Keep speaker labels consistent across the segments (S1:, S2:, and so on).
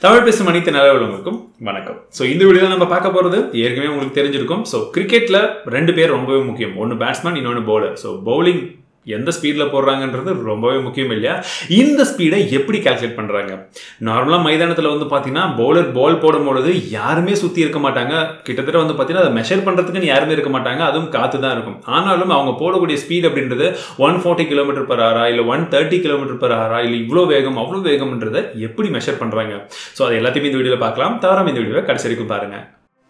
S1: தமிழ் பேசும் அனைத்து நல்லவர்களுக்கும் வணக்கம். ஸோ இந்த வீடியோவில் நம்ம பார்க்க போகிறது ஏற்கனவே உங்களுக்கு தெரிஞ்சிருக்கும். ஸோ கிரிக்கெட்டில் ரெண்டு பேர் ரொம்பவே முக்கியம். ஒன்று பேட்ஸ்மேன், இன்னொன்று பவுலர். ஸோ பவுலிங் எந்த ஸ்பீடில் போடுறாங்கன்றது ரொம்பவே முக்கியம் இல்லையா? இந்த ஸ்பீடை எப்படி கால்குலேட் பண்ணுறாங்க? நார்மலாக மைதானத்தில் வந்து பார்த்தீங்கன்னா பவுலர் பால் போடும்பொழுது யாருமே சுற்றி இருக்க மாட்டாங்க. கிட்டத்தட்ட வந்து பார்த்தீங்கன்னா அதை மெஷர் பண்ணுறதுக்குன்னு யாருமே இருக்க மாட்டாங்க. அதுவும் காற்று தான் இருக்கும். ஆனாலும் அவங்க போடக்கூடிய ஸ்பீட் அப்படின்றது 140 km/h இல்லை 130 km/h இல்லை இவ்வளோ வேகம் அவ்வளோ வேகம்ன்றதை எப்படி மெஷர் பண்ணுறாங்க? ஸோ அது எல்லாத்தையுமே இந்த வீடியோவில் பார்க்கலாம். தவிர இந்த வீடியோவை கடைசி வரைக்கும் பாருங்கள்.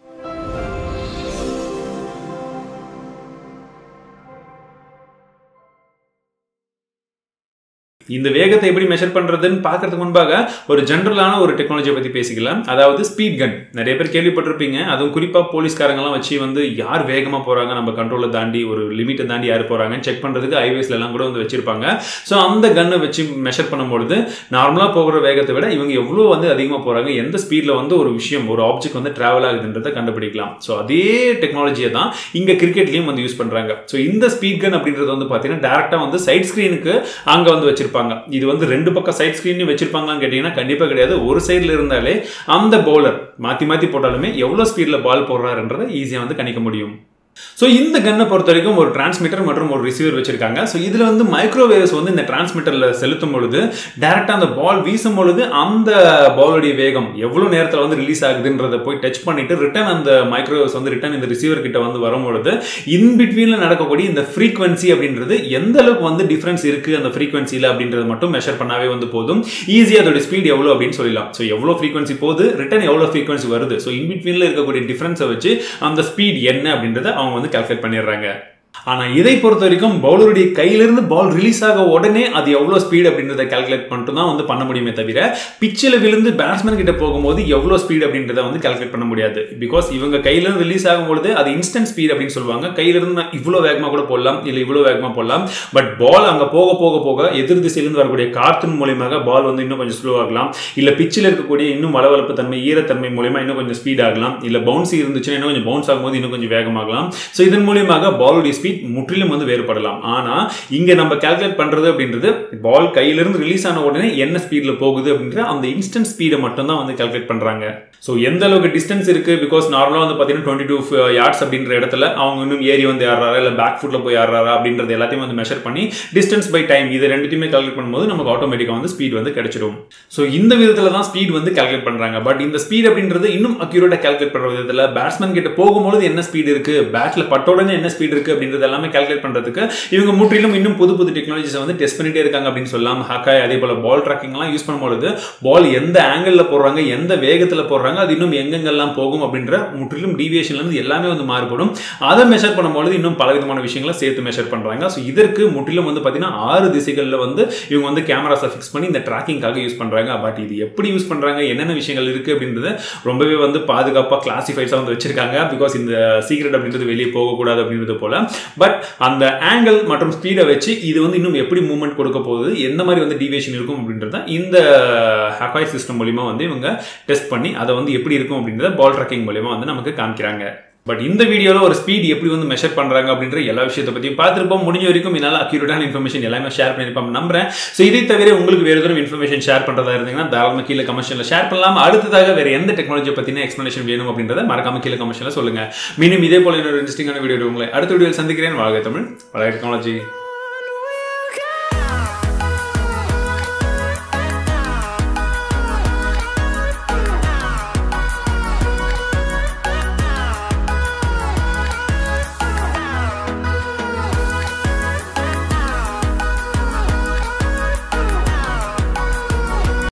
S1: இந்த வேகத்தை எப்படி மெஷர் பண்றதுன்னு பார்க்கறதுக்கு முன்பாக ஒரு ஜெனரலான ஒரு டெக்னாலஜியை பத்தி பேசிக்கலாம். அதாவது ஸ்பீட் கன். நிறைய பேர் கேள்விப்பட்டிருப்பீங்க. அதுவும் குறிப்பா போலீஸ்காரங்கெல்லாம் வச்சு வந்து யார் வேகமா போறாங்க, நம்ம கண்ட்ரோலை தாண்டி ஒரு லிமிட்டை தாண்டி யார் போறாங்கன்னு செக் பண்றதுக்கு ஹைவேஸ்ல எல்லாம் கூட வந்து வச்சிருப்பாங்க. ஸோ அந்த கன்னை வச்சு மெஷர் பண்ணும்பொழுது நார்மலா போகிற வேகத்தை விட இவங்க எவ்வளவு வந்து அதிகமா போறாங்க, எந்த ஸ்பீட்ல வந்து ஒரு விஷயம் ஒரு ஆப்ஜெக்ட் வந்து டிராவல் ஆகுதுன்றதை கண்டுபிடிக்கலாம். ஸோ அதே டெக்னாலஜியை தான் இங்க கிரிக்கெட்லயும் வந்து யூஸ் பண்றாங்க. ஸோ இந்த ஸ்பீட் கன் அப்படின்றது வந்து பாத்தீங்கன்னா டைரக்டா வந்து சைட் ஸ்கிரீனுக்கு அங்க வந்து வச்சிருப்பாங்க. இது வந்து ரெண்டு பக்கம் சைட் ஸ்கிரீன் வச்சிருப்பாங்கன்னு கேட்டீங்கன்னா கண்டிப்பா கிடையாது. ஒரு சைடுல இருந்தாலே அந்த பவுலர் மாத்தி மாத்தி போட்டாலுமே எவ்வளவு ஸ்பீட்ல பால் போடுறாருன்றதை ஈஸியா வந்து கணிக்க முடியும். ஸோ இந்த கன்னை பொறுத்த வரைக்கும் ஒரு டிரான்ஸ்மிட்டர் மற்றும் ஒரு ரிசீவர் வச்சிருக்காங்க. ஸோ இதில் வந்து மைக்ரோவேவ்ஸ் வந்து இந்த டிரான்ஸ்மிட்டரில் செலுத்தும் பொழுது டேரெக்டாக அந்த பால் வீசும் பொழுது அந்த பாலுடைய வேகம் எவ்வளோ நேரத்தில் வந்து ரிலீஸ் ஆகுதுன்றதை போய் டச் பண்ணிட்டு ரிட்டர்ன் அந்த மைக்ரோவேவ்ஸ் வந்து ரிட்டர்ன் இந்த ரிசீவர் கிட்ட வந்து வரும்பொழுது இன்பிட்வீனில் நடக்கக்கூடிய இந்த ஃப்ரீக்வன்சி அப்படின்றது எந்த அளவுக்கு வந்து டிஃப்ரென்ஸ் இருக்குது அந்த ஃப்ரீக்வன்சியில் அப்படின்றது மட்டும் மெஷர் பண்ணாவே வந்து போதும். ஈஸியாக அதோட ஸ்பீட் எவ்வளோ அப்படின்னு சொல்லலாம். ஸோ எவ்வளோ ஃப்ரீக்வன்சி போகுது, ரிட்டர்ன் எவ்வளோ ஃப்ரீக்வன்சி வருது, ஸோ இன்பிட்வீனில் இருக்கக்கூடிய டிஃப்ரென்ஸை வச்சு அந்த ஸ்பீட் என்ன அப்படின்றத அவங்க வந்து கால்குலேட் பண்ணிடுறாங்க. ஆனா இதை பொறுத்த வரைக்கும் பவுலருடைய கையிலிருந்து பால் ரிலீஸ் ஆக உடனே அது எவ்வளவு ஸ்பீட் அப்படின்றத கால்குலேட் பண்ணிட்டு தான் வந்து பண்ண முடியுமே தவிர பிச்சில் விழுந்து பேட்ஸ்மேன் கிட்ட போகும்போது எவ்வளவு ஸ்பீட் அப்படின்றத வந்து கால்குலேட் பண்ண முடியாது. பிகாஸ் இவங்க கையிலிருந்து ரிலீஸ் ஆகும்போது அது இன்ஸ்டன்ட் ஸ்பீட் அப்படின்னு சொல்லுவாங்க. கையிலிருந்து இவ்வளவு வேகமா கூட போடலாம், இல்ல இவ்வளவு வேகமா போடலாம். பட் பால் அங்க போக போக போக எதிர் திசையிலிருந்து வரக்கூடிய காற்றின் மூலியமாக பால் வந்து இன்னும் கொஞ்சம் ஸ்லோ ஆகலாம். இல்ல பிச்சில் இருக்கக்கூடிய இன்னும் வளவளப்பு தன்மை ஈரத்தன்மை மூலியமா இன்னும் கொஞ்சம் ஸ்பீட் ஆகலாம். இல்ல பவுன்ஸ் இருந்துச்சுன்னா இன்னும் கொஞ்சம் பவுன்ஸ் ஆகும்போது இன்னும் கொஞ்சம் வேகமாகலாம். ஸோ இதன் மூலியமாக பாலுடைய ஸ்பீட் முற்றிலும் வந்து வேறுபடலாம். ஆனா இங்க நம்ம கால்குலேட் பண்றது அப்படின்றது பால் கையிலிருந்து ரிலீஸ் ஆன உடனே என்ன ஸ்பீட்ல போகுது அப்படின்ற அந்த இன்ஸ்டன்ட் ஸ்பீடை மட்டும் தான் வந்து கால்குலேட் பண்றாங்க. ஸோ எந்த அளவுக்கு டிஸ்டன்ஸ் இருக்கு, பிகாஸ் நார்மலா வந்து பாத்தீங்கன்னா 22 yards அப்படின்ற இடத்துல அவங்க இன்னும் ஏறி வந்து ஆடுறாரா இல்ல பேக் ஃபுட்ல போய் ஆடுறாரா அப்படின்றது எல்லாத்தையும் வந்து மெஷர் பண்ணி டிஸ்டன்ஸ் பை டைம் இது ரெண்டுத்தையுமே கால்குலேட் பண்ணும்போது நமக்கு ஆட்டோமேட்டிக்கா வந்து ஸ்பீட் வந்து கிடைச்சிடும். ஸோ இந்த விதத்துல தான் ஸ்பீட் வந்து கால்குலேட் பண்றாங்க. பட் இந்த ஸ்பீட் அப்படின்றது இன்னும் அக்யூரேட்டா கால்குலேட் பண்ற விதத்துல பேட்ஸ்மேன் கிட்ட போகும்போது என்ன ஸ்பீட் இருக்கு, பேட்ல பட்டோடனே என்ன ஸ்பீட் இருக்கு அப்படின்றது எல்லாமே கால்குலேட் பண்றதுக்கு இவங்க முற்றிலும் இன்னும் புது புது டெக்னாலஜிஸ் வந்து டெஸ்ட் பண்ணிட்டே இருக்காங்க அப்படின்னு சொல்லலாம். ஹக்காய் அதே போல பால் ட்ராக்கிங் எல்லாம் யூஸ் பண்ணும்போது பால் எந்த ஆங்கிள் போடுறாங்க, எந்த வேகத்துல போடுறாங்க, அது இன்னும் எங்கெங்கெல்லாம் போகும் அப்படின்ற முற்றிலும் டீவியேஷன்ல இருந்து எல்லாமே வந்து மாறுபடும். அதை மெஷர் பண்ணும்போது இன்னும் பலவிதமான விஷயங்களை சேர்த்து மெஷர் பண்றாங்க. ஸோ இதற்கு முற்றிலும் வந்து பாத்தீங்கன்னா 6 திசைகள்ல வந்து இவங்க வந்து கேமராஸை ஃபிக்ஸ் பண்ணி இந்த ட்ராக்கிங்காக யூஸ் பண்றாங்க. பட் இது எப்படி யூஸ் பண்றாங்க, என்னென்ன விஷயங்கள் இருக்கு அப்படின்றது ரொம்பவே வந்து பாதுகாப்பா கிளாசிஃபைட்ஸா வந்து வச்சிருக்காங்க. பிகாஸ் இந்த சீக்ரெட் அப்படின்றது வெளியே போகக்கூடாது அப்படின்றது போல. பட் அந்த ஆங்கிள் மற்றும் ஸ்பீடை வச்சு இது வந்து இன்னும் எப்படி மூவ்மெண்ட் கொடுக்க போகுது, எந்த மாதிரி வந்து டீவியேஷன் இருக்கும் அப்படின்றத இந்த ஹக்காய் சிஸ்டம் மூலியமா வந்து இவங்க டெஸ்ட் பண்ணி அதை வந்து எப்படி இருக்கும் அப்படின்றத பால் ட்ராக்கிங் மூலியமா வந்து நமக்கு காமிக்கிறாங்க. பட் இந்த வீடியோவில் ஒரு ஸ்பீட் எப்படி வந்து மெஷர் பண்றாங்க அப்படின்ற எல்லா விஷயத்தை பற்றியும் பார்த்துருப்போம். முடிஞ்ச வரைக்கும் என்னால் அக்யூரேட்டான இன்ஃபர்மேஷன் எல்லாமே ஷேர் பண்ணியிருப்போம் நம்புறேன். ஸோ இதை தவிர உங்களுக்கு வேறு எதுவும் இன்ஃபர்மேஷன் ஷேர் பண்ணுறதா இருந்தீங்கன்னா தாராளமாக கீழே கமெண்ட்ல ஷேர் பண்ணலாம். அடுத்ததாக வேறு எந்த டெக்னாலஜி பற்றின எக்ஸ்பிளனேஷன் வேணும் அப்படின்றத மறக்காம கீழே கமெண்ட்ல சொல்லுங்க. மீண்டும் இதே போல இன்னொரு இன்ட்ரெஸ்டிங்கான வீடியோ உங்களை அடுத்த வீடியோவில் சந்திக்கிறேன். வாழ்க தமிழ், வளர்க டெக்னாலஜி.